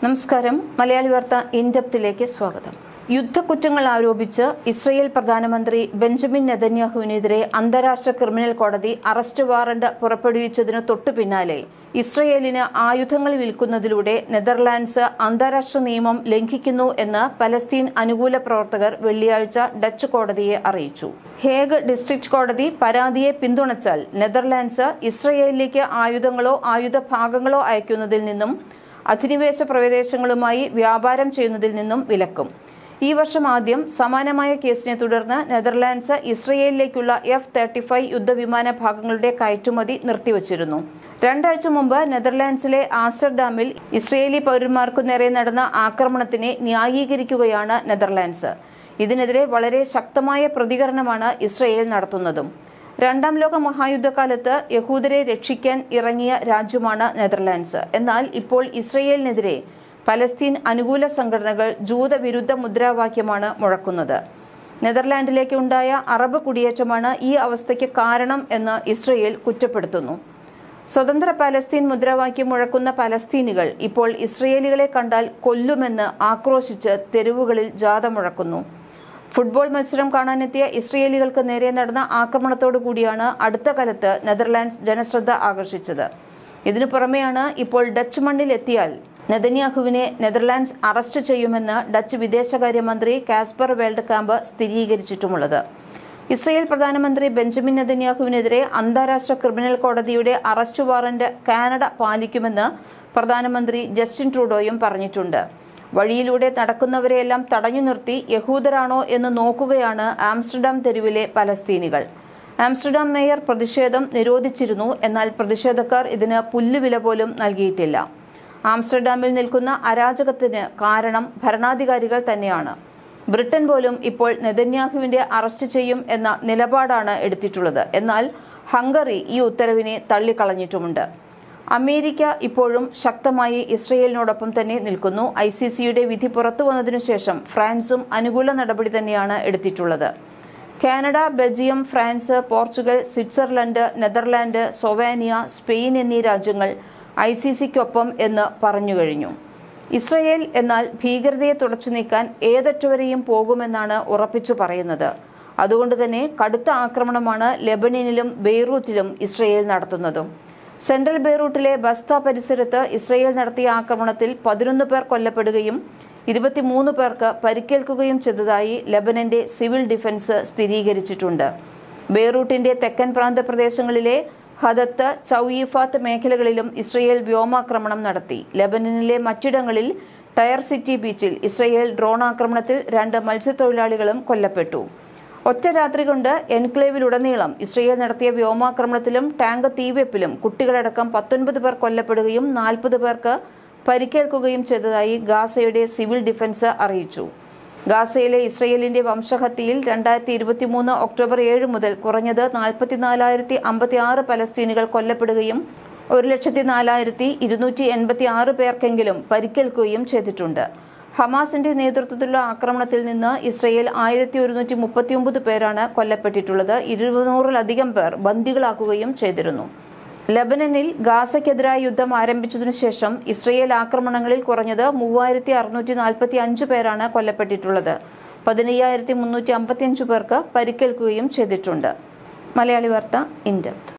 നമസ്കാരം. മലയാളി വാർത്ത ഇൻഡെപ്തിലേക്ക് സ്വാഗതം. യുദ്ധക്കുറ്റങ്ങൾ ആരോപിച്ച് ഇസ്രയേൽ പ്രധാനമന്ത്രി ബെഞ്ചമിൻ നെതന്യാഹുവിനെതിരെ അന്താരാഷ്ട്ര ക്രിമിനൽ കോടതി അറസ്റ്റ് വാറന്റ് പുറപ്പെടുവിച്ചതിനു തൊട്ടു പിന്നാലെ ഇസ്രയേലിന് ആയുധങ്ങൾ വിൽക്കുന്നതിലൂടെ നെതർലാൻഡ്സ് അന്താരാഷ്ട്ര നിയമം ലംഘിക്കുന്നു എന്ന് പലസ്തീൻ അനുകൂല പ്രവർത്തകർ വെള്ളിയാഴ്ച ഡച്ച് കോടതിയെ അറിയിച്ചു. ഹേഗ് ഡിസ്ട്രിക്ട് കോടതി പരാതിയെ പിന്തുണച്ചാൽ നെതർലാൻഡ്സ് ഇസ്രയേലിലേക്ക് ആയുധങ്ങളോ ആയുധ ഭാഗങ്ങളോ അയക്കുന്നതിൽ നിന്നും അധിനിവേശ പ്രദേശങ്ങളുമായി വ്യാപാരം ചെയ്യുന്നതിൽ നിന്നും വിലക്കും. ഈ വർഷം ആദ്യം സമാനമായ കേസിനെ തുടർന്ന് നെതർലാൻഡ്സ് ഇസ്രയേലിലേക്കുള്ള F-35 യുദ്ധവിമാന ഭാഗങ്ങളുടെ കയറ്റുമതി നിർത്തിവച്ചിരുന്നു. രണ്ടാഴ്ച മുമ്പ് നെതർലാൻഡ്സിലെ ആംസ്റ്റർഡാമിൽ ഇസ്രയേലി പൗരന്മാർക്കു നേരെ നടന്ന ആക്രമണത്തിനെ ന്യായീകരിക്കുകയാണ് നെതർലാൻഡ്സ്. ഇതിനെതിരെ വളരെ ശക്തമായ പ്രതികരണമാണ് ഇസ്രയേൽ നടത്തുന്നതും. രണ്ടാം ലോക മഹായുദ്ധകാലത്ത് യഹൂദരെ രക്ഷിക്കാൻ ഇറങ്ങിയ രാജ്യമാണ് നെതർലാൻഡ്സ്. എന്നാൽ ഇപ്പോൾ ഇസ്രയേലിനെതിരെ പലസ്തീൻ അനുകൂല സംഘടനകൾ ജൂതവിരുദ്ധ മുദ്രാവാക്യമാണ് മുഴക്കുന്നത്. നെതർലാൻഡിലേക്ക് ഉണ്ടായ അറബ് കുടിയേറ്റമാണ് ഈ അവസ്ഥയ്ക്ക് കാരണം എന്ന് ഇസ്രയേൽ കുറ്റപ്പെടുത്തുന്നു. സ്വതന്ത്ര പലസ്തീൻ മുദ്രാവാക്യം മുഴക്കുന്ന പലസ്തീനികൾ ഇപ്പോൾ ഇസ്രയേലികളെ കണ്ടാൽ കൊല്ലുമെന്ന് ആക്രോശിച്ച് തെരുവുകളിൽ ജാഥ മുഴക്കുന്നു. ഫുട്ബോൾ മത്സരം കാണാനെത്തിയ ഇസ്രയേലികൾക്ക് നേരെ നടന്ന ആക്രമണത്തോടു കൂടിയാണ് അടുത്ത കാലത്ത് നെതർലാൻഡ്സ് ജനശ്രദ്ധ ആകർഷിച്ചത്. ഇതിനു പുറമെയാണ് ഇപ്പോൾ ഡച്ച് മണ്ണിൽ എത്തിയാൽ നെതന്യാഹുവിനെ നെതർലാൻഡ്സ് അറസ്റ്റ് ചെയ്യുമെന്ന് ഡച്ച് വിദേശകാര്യമന്ത്രി കാസ്പർ വെൽഡ്കാമ്പ് സ്ഥിരീകരിച്ചിട്ടുമുള്ളത്. ഇസ്രയേൽ പ്രധാനമന്ത്രി ബെഞ്ചമിൻ നെതന്യാഹുവിനെതിരെ അന്താരാഷ്ട്ര ക്രിമിനൽ കോടതിയുടെ അറസ്റ്റ് വാറന്റ് കാനഡ പാലിക്കുമെന്ന് പ്രധാനമന്ത്രി ജസ്റ്റിൻ ട്രൂഡോയും പറഞ്ഞിട്ടുണ്ട്. വഴിയിലൂടെ നടക്കുന്നവരെയെല്ലാം തടഞ്ഞു നിർത്തി യഹൂദരാണോ എന്ന് നോക്കുകയാണ് ആംസ്റ്റർഡാം തെരുവിലെ പലസ്തീനികൾ. ആംസ്റ്റർഡാം മേയർ പ്രതിഷേധം നിരോധിച്ചിരുന്നു. എന്നാൽ പ്രതിഷേധക്കാർ ഇതിന് പുല്ലുവില പോലും നൽകിയിട്ടില്ല. ആംസ്റ്റർഡാമിൽ നിൽക്കുന്ന അരാജകത്തിന് കാരണം ഭരണാധികാരികൾ തന്നെയാണ്. ബ്രിട്ടൻ പോലും ഇപ്പോൾ നെതന്യാഹുവിന്റെ അറസ്റ്റ് ചെയ്യും എന്ന നിലപാടാണ് എടുത്തിട്ടുള്ളത്. എന്നാൽ ഹംഗറി ഈ ഉത്തരവിനെ തള്ളിക്കളഞ്ഞിട്ടുമുണ്ട്. അമേരിക്ക ഇപ്പോഴും ശക്തമായി ഇസ്രയേലിനോടൊപ്പം തന്നെ നിൽക്കുന്നു. ICCയുടെ വിധി പുറത്തു വന്നതിനു ശേഷം ഫ്രാൻസും അനുകൂല നടപടി തന്നെയാണ് എടുത്തിട്ടുള്ളത്. Canada, Belgium, France, Portugal, Switzerland, Netherland, Slovenia, Spain എന്നീ രാജ്യങ്ങൾ ICCക്കൊപ്പം എന്ന് പറഞ്ഞു കഴിഞ്ഞു. ഇസ്രയേൽ എന്നാൽ ഭീകരതയെ തുടച്ചു നീക്കാൻ ഏതറ്റവരെയും പോകുമെന്നാണ് ഉറപ്പിച്ചു പറയുന്നത്. അതുകൊണ്ട് തന്നെ കടുത്ത ആക്രമണമാണ് ലെബനനിലും ബെയ്റൂത്തിലും ഇസ്രയേൽ നടത്തുന്നതും. സെൻട്രൽ ബെയ്റൂട്ടിലെ ബസ്ത പരിസരത്ത് ഇസ്രയേൽ നടത്തിയ ആക്രമണത്തിൽ 11 പേർ കൊല്ലപ്പെടുകയും 23 പേർക്ക് പരിക്കേൽക്കുകയും ചെയ്തതായി ലെബനന്റെ സിവിൽ ഡിഫൻസ് സ്ഥിരീകരിച്ചിട്ടുണ്ട്. ബെയ്റൂട്ടിന്റെ തെക്കൻ പ്രാന്തപ്രദേശങ്ങളിലെ ഹദത്ത്, ചൌയിഫാത്ത് മേഖലകളിലും ഇസ്രയേൽ വ്യോമാക്രമണം നടത്തി. ലെബനനിലെ മറ്റിടങ്ങളിൽ ടയർ സിറ്റി ബീച്ചിൽ ഇസ്രയേൽ ഡ്രോൺ ആക്രമണത്തിൽ 2 മത്സ്യത്തൊഴിലാളികളും കൊല്ലപ്പെട്ടു. ഒറ്റ രാത്രി കൊണ്ട് എൻക്ലേവിലുടനീളം ഇസ്രയേൽ നടത്തിയ വ്യോമാക്രമണത്തിലും ടാങ്ക് തീവെപ്പിലും കുട്ടികളടക്കം 19 പേർ കൊല്ലപ്പെടുകയും 40 പേർക്ക് പരിക്കേൽക്കുകയും ചെയ്തതായി ഗാസയുടെ സിവിൽ ഡിഫൻസ് അറിയിച്ചു. ഗാസയിലെ ഇസ്രയേലിന്റെ വംശഹത്യയിൽ 2023 ഒക്ടോബർ 7 മുതൽ കുറഞ്ഞത് 44,056 പലസ്തീനികൾ കൊല്ലപ്പെടുകയും 104,286 പേർക്കെങ്കിലും പരിക്കേൽക്കുകയും ചെയ്തിട്ടുണ്ട്. ഹമാസിന്റെ നേതൃത്വത്തിലുള്ള ആക്രമണത്തിൽ നിന്ന് ഇസ്രയേൽ 1139 പേരാണ് കൊല്ലപ്പെട്ടിട്ടുള്ളത്. 200-ലധികം പേർ ബന്ദികളാക്കുകയും ചെയ്തിരുന്നു. ലെബനനിൽ ഗാസയ്ക്കെതിരായ യുദ്ധം ആരംഭിച്ചതിനു ശേഷം ഇസ്രയേൽ ആക്രമണങ്ങളിൽ കുറഞ്ഞത് 3645 പേരാണ് കൊല്ലപ്പെട്ടിട്ടുള്ളത്. 15,355 പേർക്ക് പരിക്കേൽക്കുകയും ചെയ്തിട്ടുണ്ട്. മലയാളി വാർത്ത ഇൻഡെപ്ത്.